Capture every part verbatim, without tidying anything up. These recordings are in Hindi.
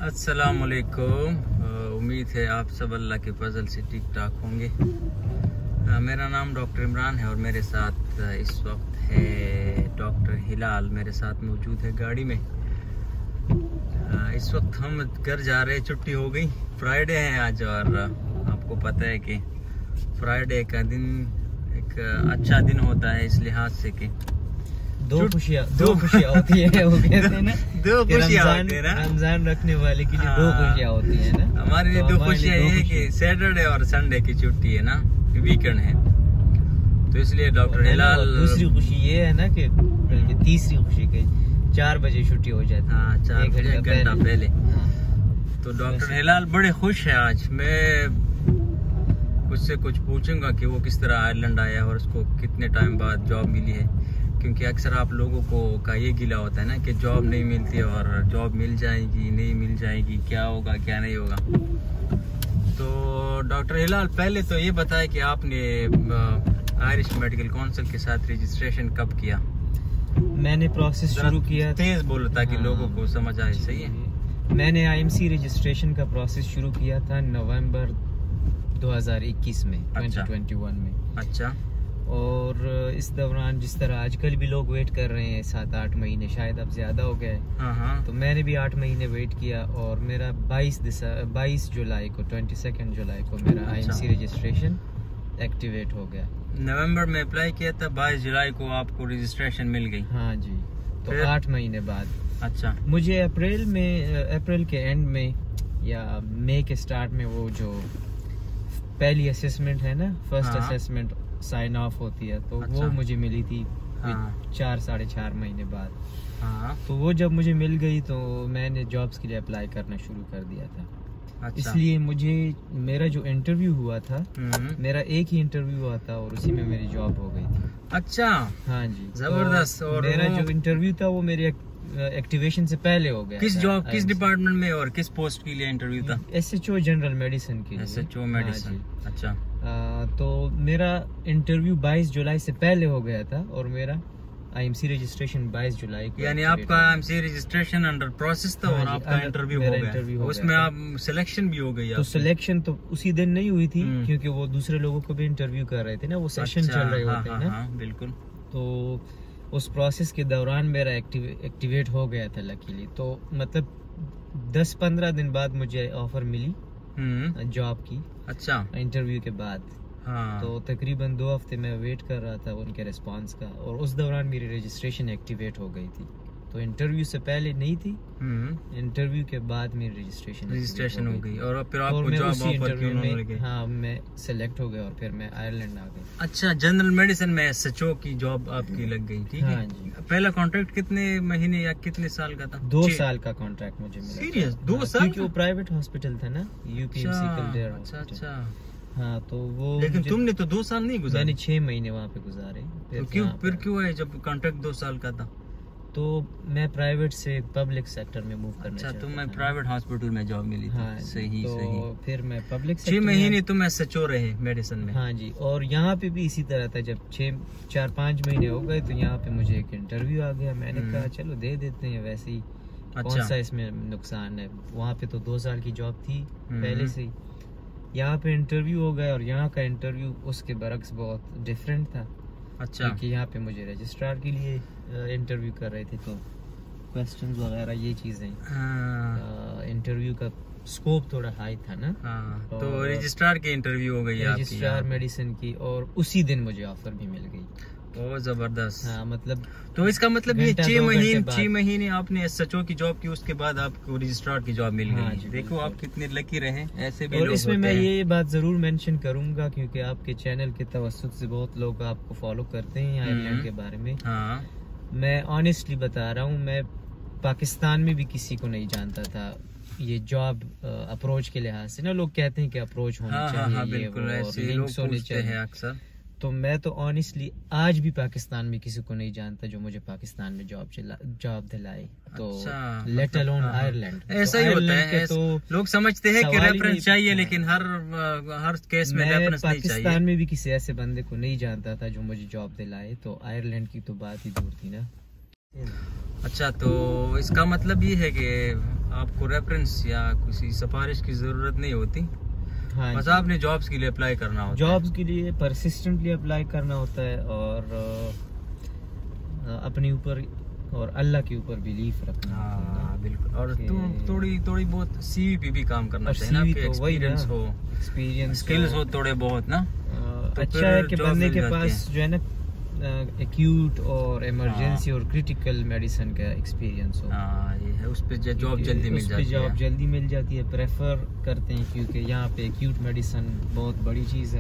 अस्सलाम वालेकुम। उम्मीद है आप सब अल्लाह के फजल से ठीक ठाक होंगे। मेरा नाम डॉक्टर इमरान है और मेरे साथ इस वक्त है डॉक्टर हिलाल मेरे साथ मौजूद है गाड़ी में। इस वक्त हम घर जा रहे हैं, छुट्टी हो गई, फ्राइडे है आज और आपको पता है कि फ्राइडे का दिन एक अच्छा दिन होता है इस लिहाज से कि दो खुशियाँ दो खुशियाँ होती है, वो कहते हैं ना, दो खुशियाँ होती है ना, रमजान रखने वाले के लिए दो खुशियाँ होती है ना। हमारे लिए दो खुशियाँ ये है कि सैटरडे और संडे की छुट्टी है ना, वीकेंड है, तो इसलिए डॉक्टर हिलाल। दूसरी खुशी ये है ना कि बल्कि तीसरी खुशी के चार बजे छुट्टी हो जाती है। हाँ, चार बजे घंटा पहले। तो डॉक्टर हिलाल बड़े खुश है आज। मैं उससे कुछ पूछूंगा कि वो किस तरह आयरलैंड आया है और उसको कितने टाइम बाद जॉब मिली है, क्योंकि अक्सर आप लोगों को का ये गिला होता है ना कि जॉब नहीं मिलती और जॉब मिल जाएगी नहीं मिल जाएगी, क्या होगा क्या नहीं होगा। तो डॉक्टर हिलाल पहले तो ये बताए कि आपने आयरिश मेडिकल काउंसिल के साथ रजिस्ट्रेशन कब किया? मैंने प्रोसेस शुरू किया, तेज बोलो ताकि हाँ, लोगों को समझ आए। सही है। मैंने आईएमसी रजिस्ट्रेशन का प्रोसेस शुरू किया था नवंबर दो हज़ार इक्कीस में, अच्छा। दो हज़ार इक्कीस में। अच्छा। और इस दौरान जिस तरह आजकल भी लोग वेट कर रहे हैं सात आठ महीने, शायद अब ज्यादा हो गए, तो मैंने भी आठ महीने वेट किया और मेरा बाईस बाईस जुलाई को बाईस जुलाई को मेरा अच्छा। आईएमसी रजिस्ट्रेशन एक्टिवेट हो गया। नवंबर में अप्लाई किया था, बाईस जुलाई को आपको रजिस्ट्रेशन मिल गई? हाँ जी। तो आठ महीने बाद अच्छा मुझे अप्रैल में अप्रैल के एंड में या मई के स्टार्ट में वो जो पहली असेसमेंट है ना, फर्स्ट असेसमेंट साइन ऑफ होती है, तो अच्छा। वो मुझे मिली थी हाँ। चार साढ़े चार महीने बाद हाँ। तो वो जब मुझे मिल गई तो मैंने जॉब्स के लिए अप्लाई करना शुरू कर दिया था। अच्छा। इसलिए मुझे मेरा जो इंटरव्यू हुआ था, मेरा एक ही इंटरव्यू हुआ था और उसी में मेरी जॉब हो गई थी। अच्छा। हाँ जी, जबरदस्त। तो और मेरा जो इंटरव्यू था वो मेरे एक्टिवेशन से पहले हो गया। किस जॉब, किस डिपार्टमेंट में और किस पोस्ट के लिए इंटरव्यू था? एसएचओ जनरल मेडिसिन के लिए। SHO medicine. अच्छा। आ, तो मेरा इंटरव्यू बाईस जुलाई से पहले हो गया था और मेरा आईएमसी रजिस्ट्रेशन बाईस जुलाई को। यानी आपका आईएमसी रजिस्ट्रेशन अंडर प्रोसेस था और आपका इंटरव्यू हो गया, उसमें आप सिलेक्शन भी हो गई? तो सिलेक्शन तो उसी दिन नहीं हुई थी क्योंकि वो दूसरे लोगों को भी इंटरव्यू कर रहे थे ना, वो सेशन चल रहे होते हैं ना। बिल्कुल। तो उस प्रोसेस के दौरान मेरा एक्टिव, एक्टिवेट हो गया था लकीली। तो मतलब दस पंद्रह दिन बाद मुझे ऑफर मिली जॉब की। अच्छा। इंटरव्यू के बाद हाँ। तो तकरीबन दो हफ्ते मैं वेट कर रहा था उनके रिस्पांस का और उस दौरान मेरी रजिस्ट्रेशन एक्टिवेट हो गई थी। तो इंटरव्यू से पहले नहीं थी, इंटरव्यू के बाद मेरी रजिस्ट्रेशन रजिस्ट्रेशन हो गई और फिर आपको जॉब ऑफर क्यों नहीं लगी? हाँ, मैं सिलेक्ट हो गया और फिर मैं आयरलैंड आ गई। अच्छा, जनरल मेडिसिन में एसएचओ की जॉब आपकी लग गई? ठीक है। हाँ जी। पहला कॉन्ट्रैक्ट कितने महीने या कितने साल का था? दो साल का कॉन्ट्रैक्ट मुझे मिला। सीरियस? दो साल? क्योंकि वो प्राइवेट हॉस्पिटल था ना, यूपीएमसी कल्डेरा। अच्छा अच्छा। हाँ, तो वो लेकिन तुमने तो दो साल नहीं गुजारे? मैंने छह महीने वहाँ पे गुजारे। तो क्यों फिर क्यों है जब कॉन्ट्रैक्ट दो साल का था? तो मैं प्राइवेट से पब्लिक सेक्टर में मूव करना चाहता था। अच्छा, तो मैं प्राइवेट हॉस्पिटल में जॉब मिली थी। हाँ, सही तो सही। फिर मैं पब्लिक छह महीने तुम एसएचओ रहे मेडिसिन में? हाँ जी। और यहाँ पे भी इसी तरह था, जब छह चार पाँच महीने हो गए तो यहाँ पे मुझे एक इंटरव्यू आ गया। मैंने कहा चलो दे देते हैं, वैसे ही अच्छा। कौन सा इसमें नुकसान है। वहाँ पे तो दो साल की जॉब थी पहले से ही, यहाँ पे इंटरव्यू हो गया और यहाँ का इंटरव्यू उसके बरक्स बहुत डिफरेंट था। अच्छा। क्योंकि यहाँ पे मुझे रजिस्ट्रार के लिए इंटरव्यू कर रहे थे, तो क्वेश्चंस वगैरह ये चीजें, इंटरव्यू का स्कोप थोड़ा हाई था ना। हाँ, तो रजिस्ट्रार की इंटरव्यू हो गई रजिस्ट्रार मेडिसिन की और उसी दिन मुझे ऑफर भी मिल गई। ओ जबरदस्त। हाँ, मतलब तो इसका मतलब ये छह महीने छह महीने आपने एसएचओ की जॉब की, उसके बाद आपको रजिस्ट्रार की जॉब मिल गई। हाँ, देखो आप कितने लकी रहे। ऐसे भी और इसमें मैं ये बात जरूर मेंशन करूंगा क्योंकि आपके चैनल के तवज्जुह से बहुत लोग आपको फॉलो करते हैं आयरलैंड के बारे में। हाँ। मैं ऑनेस्टली बता रहा हूँ, मैं पाकिस्तान में भी किसी को नहीं जानता था ये जॉब अप्रोच के लिहाज से ना। लोग कहते हैं कि अप्रोच होना हाँ, चाहिए, हाँ, बिल्कुल ऐसे लोग पूछते हैं अक्सर। तो मैं तो ऑनेस्टली आज भी पाकिस्तान में किसी को नहीं जानता जो मुझे पाकिस्तान में जॉब जॉब दिलाए। तो लेट अलोन आयरलैंड। ऐसा ही होता है। तो लोग समझते हैं कि रेफरेंस चाहिए, लेकिन हर हर केस में रेफरेंस नहीं चाहिए। पाकिस्तान में भी किसी ऐसे बंदे को नहीं जानता था जो मुझे जॉब दिलाए, तो आयरलैंड की तो बात ही दूर थी ना। अच्छा, तो इसका मतलब ये है कि आपको रेफरेंस या किसी सिफारिश की जरूरत नहीं होती। हाँ, बस आपने जॉब्स के लिए अप्लाई करना होता है। जॉब्स के लिए परसिस्टेंटली अप्लाई करना होता है और अपने ऊपर और अल्लाह के ऊपर बिलीफ रखना। हाँ बिल्कुल। और कि- तुम थोड़ी थोड़ी बहुत सीवी पे भी काम करना और चाहिए ना, C V कि तो वही ना, एक्सपीरियंस हो, एक्सपीरियंस स्किल्स हो थोड़े बहुत ना। तो अच्छा फिर है कि job बंदे मिल के जाती पास जो है ना एक्यूट और इमरजेंसी हाँ। और क्रिटिकल मेडिसिन का एक्सपीरियंस हो। हाँ ये है, उस पे जॉब क्योंकि जल्दी मिल उस पे जाती जॉब है। जल्दी मिल जाती है, प्रेफर करते हैं क्योंकि यहाँ पे एक्यूट मेडिसिन बहुत बड़ी चीज़ है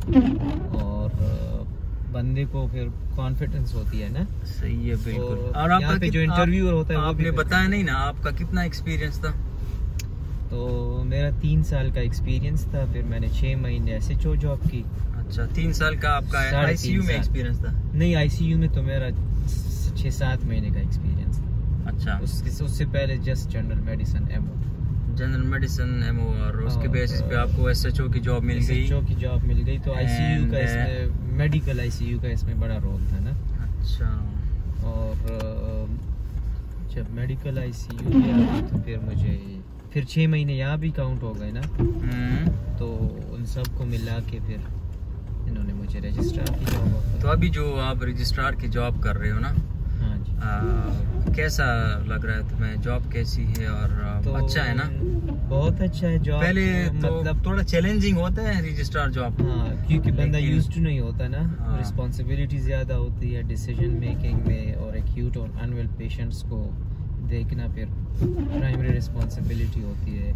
और अ, बंदे को फिर कॉन्फिडेंस होती है ना। सही है बिल्कुल। और और यहाँ आपका पे कित- जो इंटरव्यूअर आप- होता है वो भी आपने फिर- बताया नहीं ना आपका कितना एक्सपीरियंस था। तो मेरा तीन साल का एक्सपीरियंस था, फिर मैंने छः महीने एस एच ओ जॉब की। अच्छा तीन साल का आपका साढ़े आईसीयू तीन में साल। एक्सपीरियंस था। नहीं, आई सी यू में तो मेरा छः सात महीने का एक्सपीरियंस था। अच्छा उसके उससे पहले just general medicine M O general medicine MO, और उसके और, बेसिस पे आपको एसएचओ की जॉब मिल गई। एस एच ओ की जॉब मिल गई। तो आई सी यू का And, इसमें मेडिकल आई सी यू का इसमें बड़ा रोल था ना। अच्छा और अ, जब मेडिकल आई सी यू गया तो फिर मुझे फिर छः महीने यहाँ भी काउंट हो गए ना। हम्म। तो उन सब को मिला के फिर इन्होंने मुझे रजिस्ट्रार की जॉब ऑफर। तो अभी जो आप रजिस्ट्रार की जॉब कर रहे हो ना, हाँ जी। आ, कैसा लग रहा है तुम्हें? जॉब कैसी है? और आ, तो अच्छा है ना? बहुत अच्छा है जॉब। पहले तो मतलब थोड़ा चैलेंजिंग होता है रजिस्ट्रार जॉब। हाँ, क्योंकि बंदा लेकिन- यूज्ड टू नहीं होता ना। हाँ। रिस्पॉन्सिबिलिटी ज़्यादा होती है डिसीजन मेकिंग में, और एक्यूट और अनवेल पेशेंट्स को देखना फिर प्राइमरी रिस्पॉन्सिबिलिटी होती है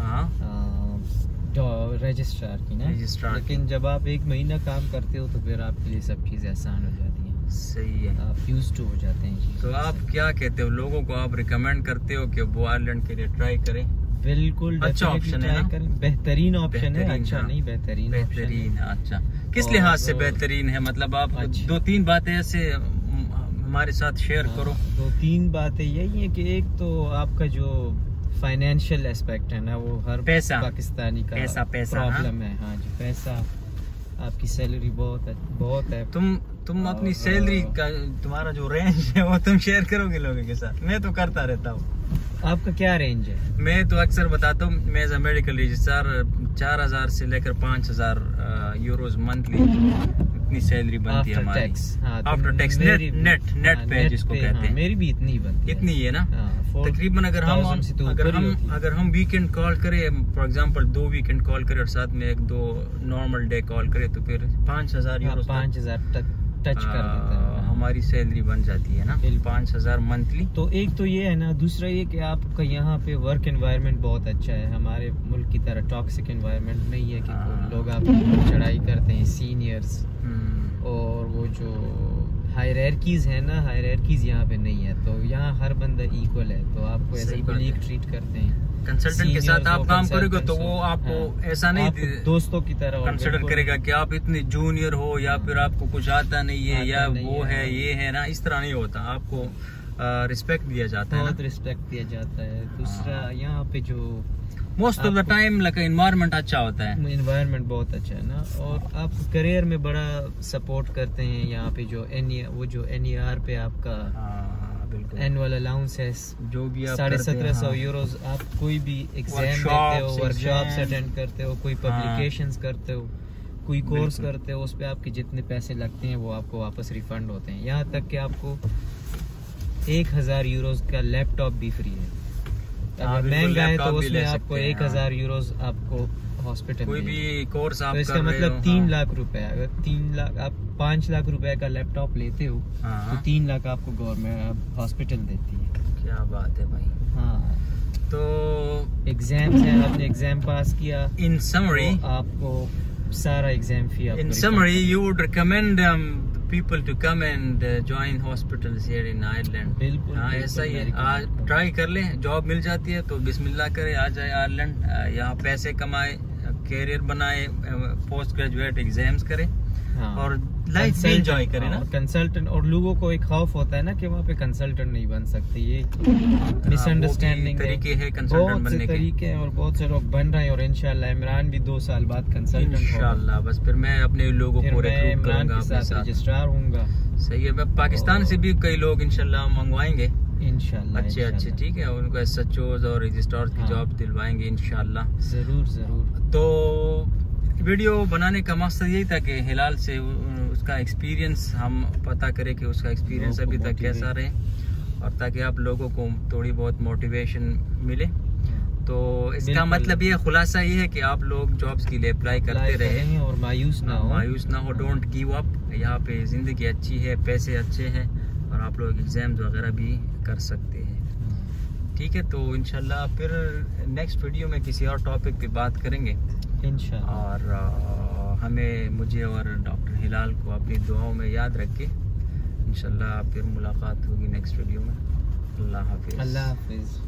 हाँ रजिस्ट्रार की ना। रजिस्ट्रार की। लेकिन जब आप एक महीना काम करते हो तो फिर आपके लिए सब चीज़ें आसान हो जाती हैं, सही है। आप यूज्ड टू हो जाते हैं चीज़ों तो आप से। क्या कहते हो लोगों को? आप रिकमेंड करते हो कि वो आयरलैंड के लिए ट्राई करें? बिल्कुल अच्छा definitely option है try ना? करें। बेहतरीन ऑप्शन है। बेहतरीन, अच्छा हाँ। नहीं, बेहतरीन option है। बेहतरीन है। अच्छा किस और लिहाज से वो- बेहतरीन है? मतलब आप अच्छा। दो तीन बातें ऐसे हम- हमारे साथ शेयर करो। हाँ, दो तीन बातें यही है कि एक तो आपका जो फाइनेंशियल एस्पेक्ट है ना, वो हर पैसा। पाकिस्तानी का पैसा, पैसा, प्रॉब्लम है। हाँ जी, पैसा। आपकी सैलरी बहुत है, बहुत है। तुम तुम अपनी और- सैलरी का तुम्हारा जो रेंज है वो तुम शेयर करोगे लोगों के साथ? मैं तो करता रहता हूँ। आपका क्या रेंज है? मैं तो अक्सर बताता हूँ, मैं एज अ मेडिकल रजिस्ट्रार चार हजार से लेकर पाँच हजार यूरोज मंथली इतनी सैलरी बनती है आफ्टर हमारी। टैक्स। हाँ, तो आफ्टर टैक्स नेट मेरी भी- नेट नेट हाँ, पे नेट जिसको पे, कहते हाँ, हैं, मेरी भी इतनी बनती है। इतनी ही है ना। हाँ, four तकरीबन अगर हम thousand से तो अगर ऊपर ही हम होती है। अगर हम वीकेंड कॉल करें, फॉर एग्जांपल दो वीकेंड कॉल करें और साथ में एक दो नॉर्मल डे कॉल करें, तो फिर पाँच हजार हाँ, यूरो पाँच हजार तक टच कर देता है। हाँ। हमारी सैलरी बन जाती है ना, बिल्कुल। पाँच हजार मंथली। तो एक तो ये है ना, दूसरा ये कि आपका यहाँ पे वर्क एनवायरनमेंट बहुत अच्छा है। हमारे मुल्क की तरह टॉक्सिक एनवायरनमेंट नहीं है कि हाँ। कोई लोग आपके ऊपर चढ़ाई करते हैं, सीनियर्स। हम्म, और वो जो हायरार्कीज है ना, हायरार्कीज यहाँ पे नहीं है। तो यहाँ हर बंदा इक्वल है, तो आपको एज सही ए बात कोलीग है। ट्रीट करते हैं। कंसल्टेंट के Seniors साथ आप हो, काम करोगे तो consultants वो हो, आपको हाँ, ऐसा नहीं आपको दोस्तों की तरह और कंसिडर बिल्कुल- करेगा कि आप इतने जूनियर हो या फिर आपको कुछ आता नहीं है आता या नहीं वो है। है ये है ना, इस तरह नहीं होता। आपको रिस्पेक्ट दिया जाता है बहुत ना। रिस्पेक्ट दिया जाता है। दूसरा हाँ। यहाँ पे जो मोस्ट ऑफ द आपको- टाइम लाइक एनवायरनमेंट अच्छा होता है। इन्वायरमेंट बहुत अच्छा है ना, और आप करियर में बड़ा सपोर्ट करते हैं। यहाँ पे जो एन वो जो एन पे आपका हाँ, बिल्कुल। एनुअल अलाउंस है जो भी आप साढ़े करते हैं, सत्रह सौ हाँ। यूरोज। आप कोई भी एग्जाम देते Workshops, हो, वर्कशॉप्स exam, अटेंड करते हो, कोई हाँ। पब्लिकेशंस करते हो, कोई कोर्स बिल्कुल। करते हो, उस पे आपके जितने पैसे लगते हैं वो आपको वापस रिफंड होते हैं। यहाँ तक कि आपको एक हजार यूरोज का लैपटॉप भी फ्री है। हाँ, अगर बिल्कुल, महंगा है तो लैपटॉप भी उसमें ले आपको सकते हैं, एक हाँ। हजार यूरोज आपको हॉस्पिटल कोई में। भी कोर्स आप तो इसका कर रहे मतलब हो, तीन हाँ। लाख रुपए। अगर तीन लाख आप पाँच लाख रुपए का लैपटॉप लेते हो हाँ। तो तीन लाख आपको गवर्नमेंट हॉस्पिटल देती है। क्या बात है भाई। हाँ, तो एग्जाम्स हैं, आपने एग्जाम पास किया इन समरी तो आपको सारा एग्जाम फी आपको in refund summary होगा। you would recommend um, the people to come and uh, join hospitals here in Ireland? बिल्कुल, हाँ बिल्कुल, ऐसा ही है। मैं recommend आज करता हूँ। ट्राई कर लें, जॉब मिल जाती है तो बिस्मिल्लाह करे, आ जाए आयरलैंड, यहाँ पैसे कमाए, कैरियर बनाए, पोस्ट ग्रेजुएट एग्जाम्स करे हाँ। और लाइफ भी Consultant, एंजॉय करे ना। हाँ, कंसल्टेंट। और लोगों को एक खौफ होता है ना कि वहाँ पे कंसल्टेंट नहीं बन सकते, ये मिसअंडरस्टैंडिंग तरीके हैं कंसल्टेंट बहुत से बनने के। तरीके हैं और बहुत से लोग बन रहे हैं। और इंशाल्लाह इमरान भी दो साल बाद कंसल्टेंट होगा। इंशाल्लाह बस फिर मैं अपने लोगों फिर को मैं रिक्रूट इमरान करूंगा के अपने साथ साथ। रजिस्ट्रार हूँगा। सही है। मैं पाकिस्तान से भी कई लोग इंशाल्लाह मंगवाएंगे। इंशाल्लाह अच्छे अच्छे, ठीक है, उनको एस एच ओज और रजिस्ट्रार की हाँ। जॉब दिलवाएंगे इंशाल्लाह। जरूर जरूर। तो वीडियो बनाने का मकसद यही था कि हिलाल से उसका एक्सपीरियंस हम पता करें कि उसका एक्सपीरियंस अभी तक कैसा रहे, और ताकि आप लोगों को थोड़ी बहुत मोटिवेशन मिले। तो इसका मतलब ये खुलासा ये है कि आप लोग जॉब्स के लिए अप्लाई करते रहे और मायूस ना हो, मायूस ना हो, डोंट गिव अप। यहाँ पे ज़िंदगी अच्छी है, पैसे अच्छे हैं, और आप लोग एग्ज़ाम्स वगैरह भी कर सकते हैं, ठीक है। तो इंशाल्लाह फिर नेक्स्ट वीडियो में किसी और टॉपिक पे बात करेंगे इंशाल्लाह। और आ, हमें मुझे और डॉक्टर हिलाल को अपनी दुआओं में याद रख के इंशाल्लाह फिर मुलाकात होगी नेक्स्ट वीडियो में। अल्लाह हाफिज़। अल्लाह हाफिज़।